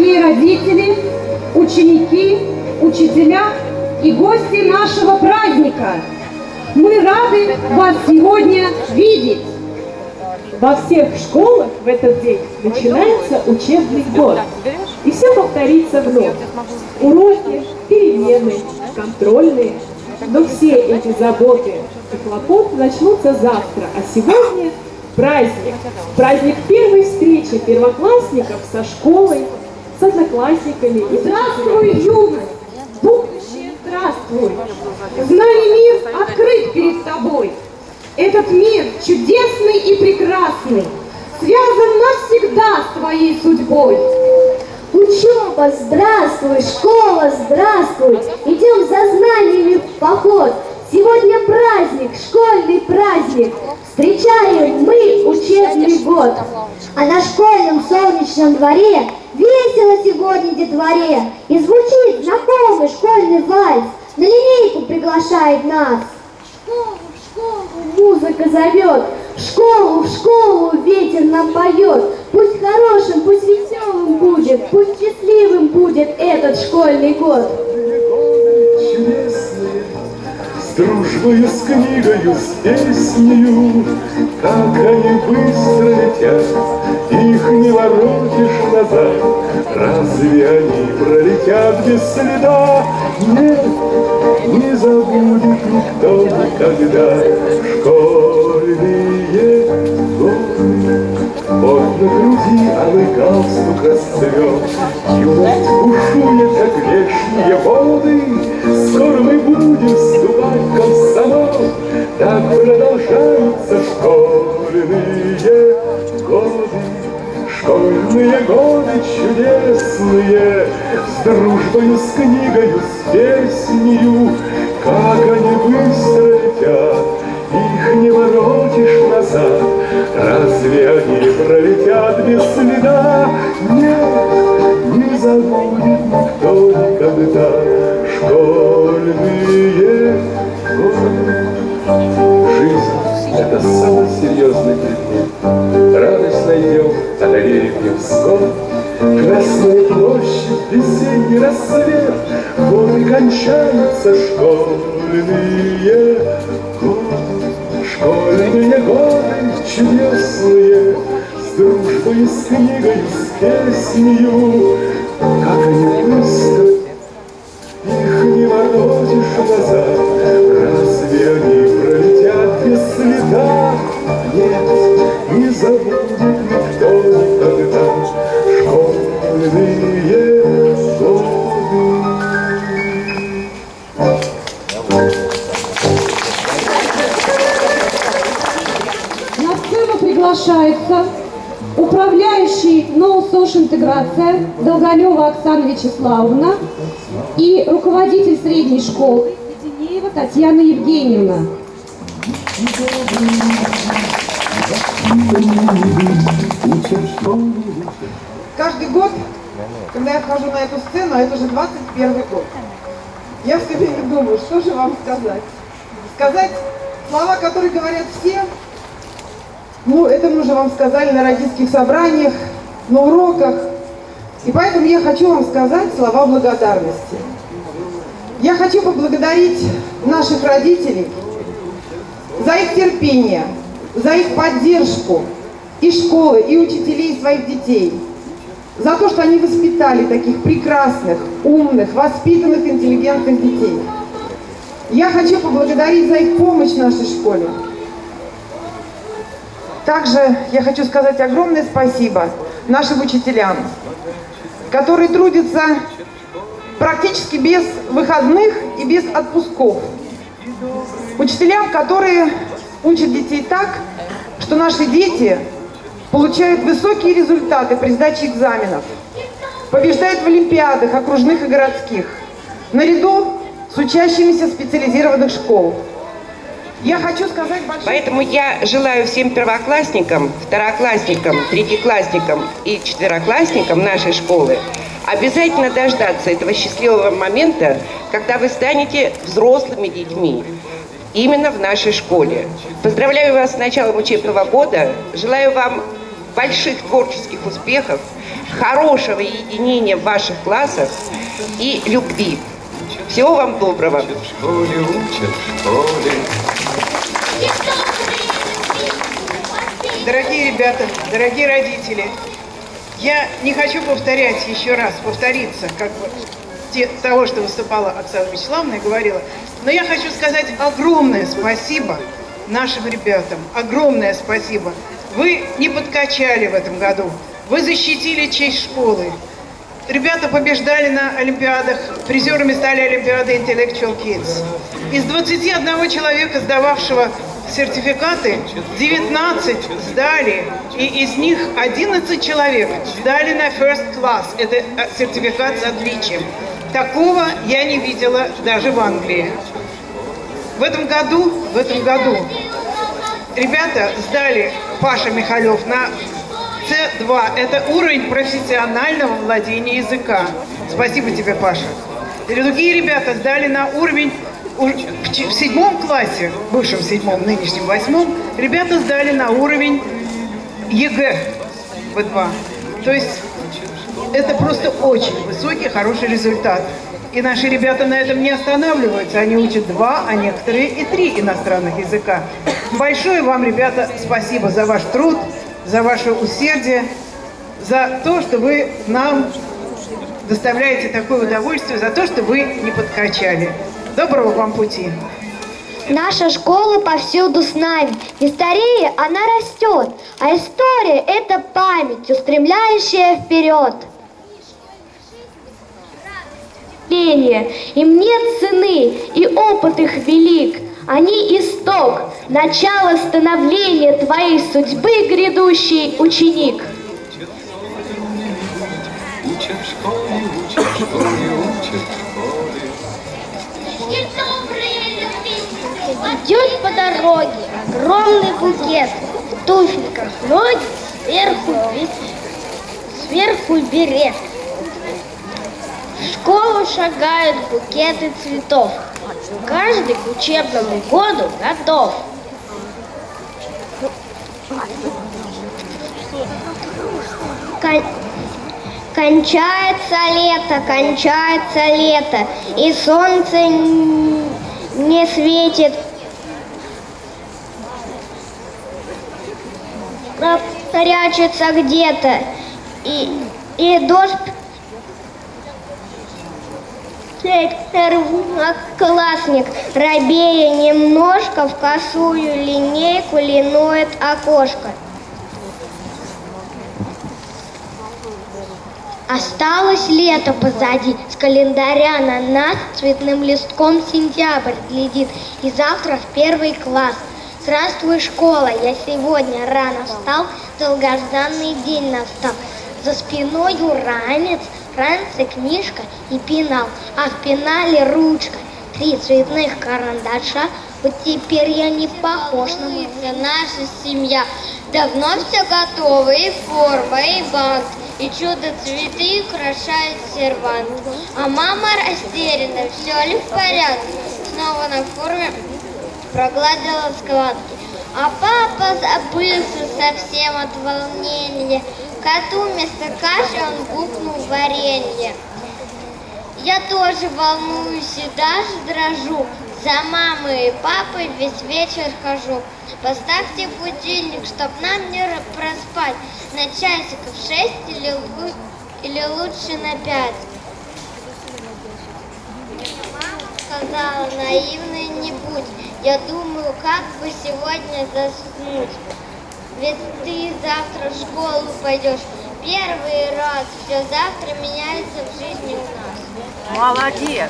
дорогие родители, ученики, учителя и гости нашего праздника! Мы рады вас сегодня видеть! Во всех школах в этот день начинается учебный год. И все повторится вновь. Уроки, перемены, контрольные. Но все эти заботы и хлопоты начнутся завтра. А сегодня праздник. Праздник первой встречи первоклассников со школой, с одноклассниками. Здравствуй, юность! Будущее, здравствуй! Знай, мир открыт перед тобой. Этот мир чудесный и прекрасный, связан навсегда с твоей судьбой. Учеба, здравствуй, школа, здравствуй, идем за знаниями в поход. Сегодня праздник, школьный праздник, встречаем мы учебный год. А на школьном солнечном дворе весело сегодня детворе, и звучит знакомый школьный вальс, на линейку приглашает нас. В школу музыка зовет, в школу ветер нам поет. Пусть хорошим, пусть веселым будет, пусть счастливым будет этот школьный год. Чудесные, с дружбою, с книгою, с песнею, как они быстро летят, их не воротишь назад. Разве они пролетят без следа? Нет, не забудет никто никогда школьные годы. Вот на груди алый галстук расцвет, юность бушует, как вешние воды. Скоро мы будем вступать в комсомол, так продолжаются школьные годы. Школьные годы чудесные, с дружбою, с книгою, с песнею, как они быстро летят, их не воротишь назад. Разве они пролетят без следа? Нет, не забудет никто никогда школьные годы. Жизнь — это самый серьезный предмет. Радость найдем, одолеем невзгод. Красная площадь, весенний рассвет, вот и кончаются школьные годы. Школьные годы чудесные, с дружбой, с книгой, с песнею, как они быстро, их не воротишь назад. Разве они пролетят без следа? Нет, не забудет никто никогда школьные годы. На сцену приглашается управляющий НОУ «Сош-интеграция» Долголева Оксана Вячеславовна и руководитель средней школы Веденеева Татьяна Евгеньевна. Каждый год, когда я вхожу на эту сцену, а это уже 21 год, я все время думаю, что же вам сказать. Сказать слова, которые говорят все, ну, это мы уже вам сказали на родительских собраниях, на уроках. И поэтому я хочу вам сказать слова благодарности. Я хочу поблагодарить наших родителей за их терпение, за их поддержку и школы, и учителей, и своих детей. За то, что они воспитали таких прекрасных, умных, воспитанных, интеллигентных детей. Я хочу поблагодарить за их помощь в нашей школе. Также я хочу сказать огромное спасибо нашим учителям, которые трудятся практически без выходных и без отпусков. Учителям, которые учат детей так, что наши дети получают высокие результаты при сдаче экзаменов, побеждают в олимпиадах окружных и городских, наряду с учащимися специализированных школ. Я хочу сказать большое... Поэтому я желаю всем первоклассникам, второклассникам, третьеклассникам и четвероклассникам нашей школы обязательно дождаться этого счастливого момента, когда вы станете взрослыми детьми именно в нашей школе. Поздравляю вас с началом учебного года, желаю вам больших творческих успехов, хорошего единения в ваших классах и любви. Всего вам доброго. Учат в школе. Дорогие ребята, дорогие родители, я не хочу повториться, как бы, того, что выступала Оксана Вячеславовна и говорила, но я хочу сказать огромное спасибо нашим ребятам, огромное спасибо. Вы не подкачали в этом году, вы защитили честь школы. Ребята побеждали на олимпиадах, призерами стали олимпиады Intellectual Kids. Из 21 человека, сдававшего сертификаты, 19 сдали, и из них 11 человек сдали на First Class, это сертификат с отличием. Такого я не видела даже в Англии. В этом году ребята сдали, Паша Михалев, на C2. Это уровень профессионального владения языка. Спасибо тебе, Паша. Другие ребята сдали на уровень в 7 классе, бывшем 7, нынешнем 8, ребята сдали на уровень ЕГЭ В2. То есть это просто очень высокий, хороший результат. И наши ребята на этом не останавливаются. Они учат 2, а некоторые и 3 иностранных языка. Большое вам, ребята, спасибо за ваш труд, за ваше усердие, за то, что вы нам доставляете такое удовольствие, за то, что вы не подкачали. Доброго вам пути! Наша школа повсюду с нами. Не старее, она растет. А история – это память, устремляющая вперед. Им нет цены, и опыт их велик. Они исток, начало становления твоей судьбы, грядущий ученик. Учат в школе, учат в школе, учат в школе. Идет по дороге огромный букет, в туфельках ноги, сверху берет. В школу шагают букеты цветов, каждый к учебному году готов. Кончается лето, и солнце не светит. Прячется где-то, и дождь классник, робея немножко, в косую линейку линует окошко. Осталось лето позади, с календаря на нас цветным листком сентябрь глядит, и завтра в 1 класс. Здравствуй, школа, я сегодня рано встал, долгожданный день настал. За спиною ранец, книжка и пенал, а в пенале ручка, 3 цветных карандаша. Вот теперь я не похож на мою. Наша семья давно все готово, и форма, и банк, и чудо-цветы украшают сервант. А мама растеряна, все ли в порядке? Снова на форме прогладила складки. А папа забылся совсем от волнения. Коту вместо каши он бухнул варенье. Я тоже волнуюсь и даже дрожу. За мамой и папой весь вечер хожу. Поставьте будильник, чтоб нам не проспать. На часиков 6 или лучше на 5. Мама сказала, наивной не будь. Я думаю, как бы сегодня заснуть. Ведь ты завтра в школу пойдешь. Первый раз. Все завтра меняется в жизни у нас. Молодец!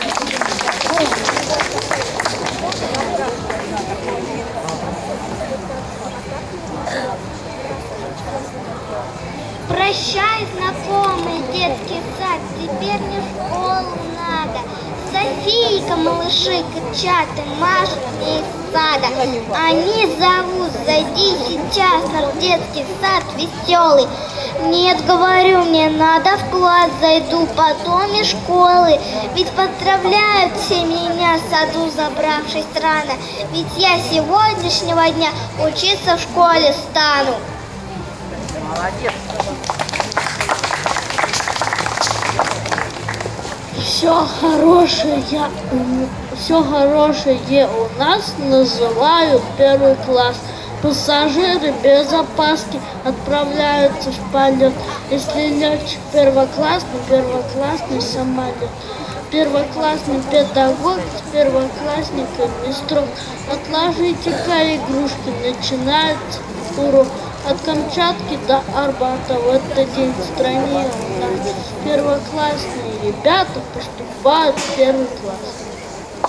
Прощай, знакомый детский сад, теперь мне в школу надо. Софийка, малыши кричат и машут мне из сада. Они зовут, зайди сейчас на детский сад веселый. Нет, говорю, мне надо в класс, зайду потом из школы. Ведь поздравляют все меня в саду, забравшись рано. Ведь я сегодняшнего дня учиться в школе стану. Все хорошее у нас называют первый класс. Пассажиры без опаски отправляются в полет. Если летчик первоклассный самолет. Первоклассный педагог с первоклассниками строг. Отложите-ка игрушки, начинается урок. От Камчатки до Арбата в этот день в стране у нас первоклассные ребята поступают в первый класс.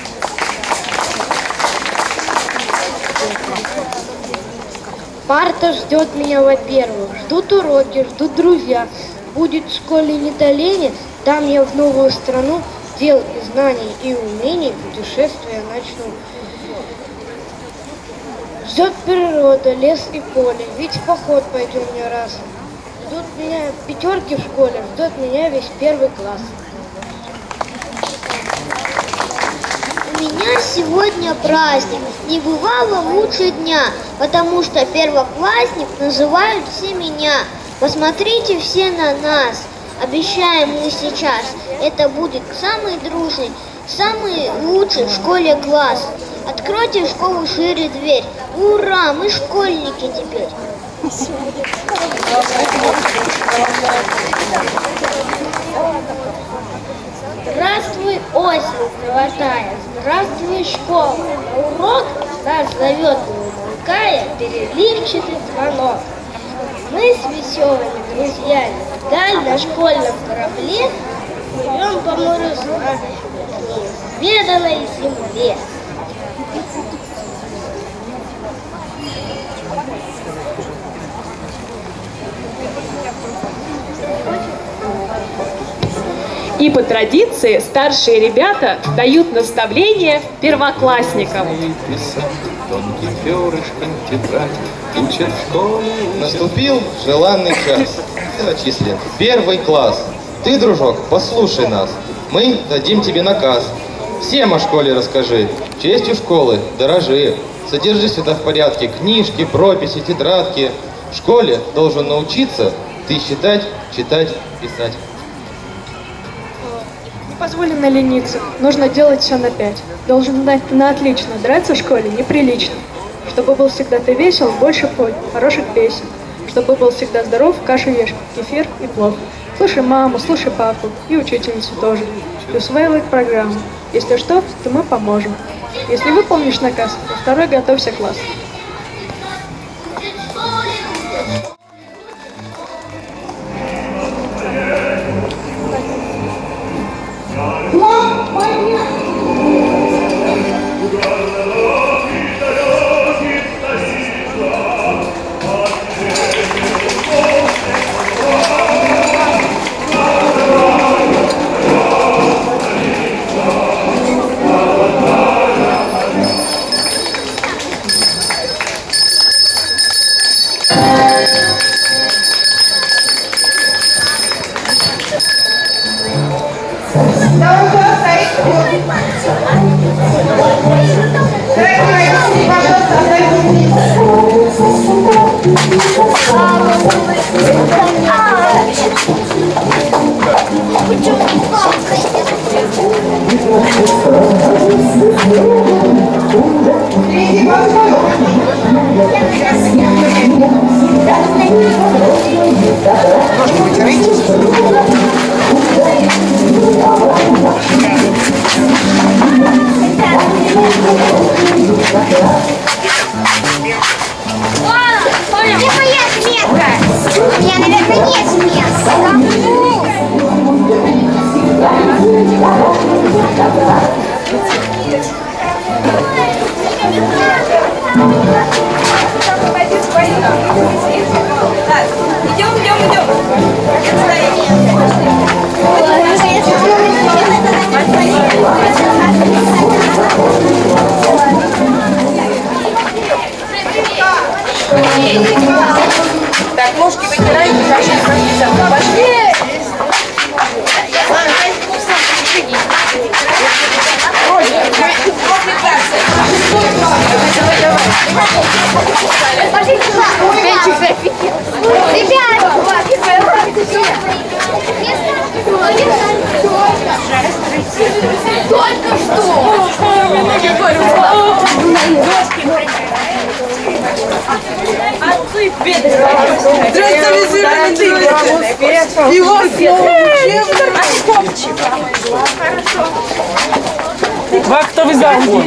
Марта ждет меня, во-первых. Ждут уроки, ждут друзья. Будет в школе не до лени, дам я в новую страну дел и знаний и умений путешествия начну. Ждет природа, лес и поле, ведь в поход пойдем не раз. Ждут меня пятерки в школе, ждет меня весь первый класс. У меня сегодня праздник, не бывало лучше дня, потому что первоклассник называют все меня. Посмотрите все на нас, обещаем мы сейчас, это будет самый дружный, самый лучший в школе класс. Откройте в школу шире дверь. Ура, мы школьники теперь. Здравствуй, осень золотая, здравствуй, школа. На урок нас зовет, не умолкая, переливчатый звонок. Мы с веселыми друзьями вдаль на школьном корабле плывем по морю знаний, к неизведанной земле. И по традиции старшие ребята дают наставления первоклассникам. Тонким перышком тетрадь учат в школе. Наступил желанный час. Ты зачислен в первый класс. Ты, дружок, послушай нас. Мы дадим тебе наказ. Всем о школе расскажи. Честью школы дорожи. Содержи всегда в порядке книжки, прописи, тетрадки. В школе должен научиться ты считать, читать, писать. Не позволено лениться. Нужно делать все на 5. Должен знать на отлично. Драться в школе неприлично. Чтобы был всегда ты весел, больше пой хороших песен. Чтобы был всегда здоров, кашу ешь, кефир и плов. Слушай маму, слушай папу и учительницу тоже. И усваивай программу. Если что, то мы поможем. Если выполнишь наказ, то второй готовься класс. Так, ножки вытираем, пошли. Давай. И вас Два, кто вы заход?